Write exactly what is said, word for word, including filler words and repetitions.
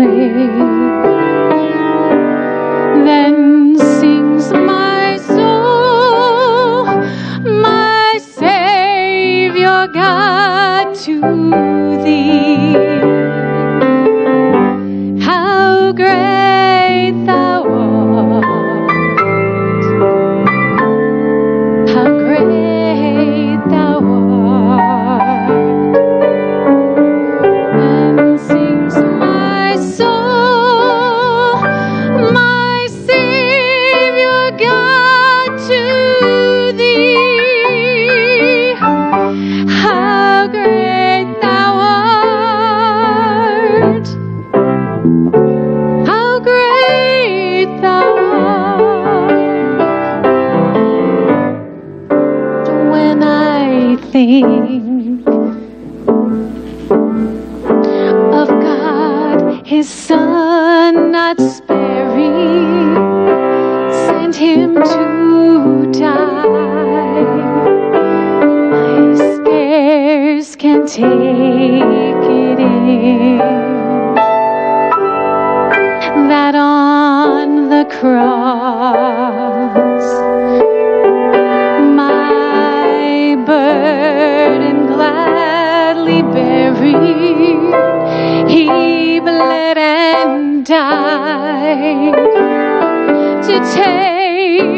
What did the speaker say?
away. Then sings my soul, my Savior God, to thee. How great thou art, how great thou art. And sings my soul, my Savior God, to thee. How great thou art, how great thou art. When I think of God, His Son not sparing, sent Him to die, I scarce can take it in, that on the cross my burden gladly bearing, He bled and died to take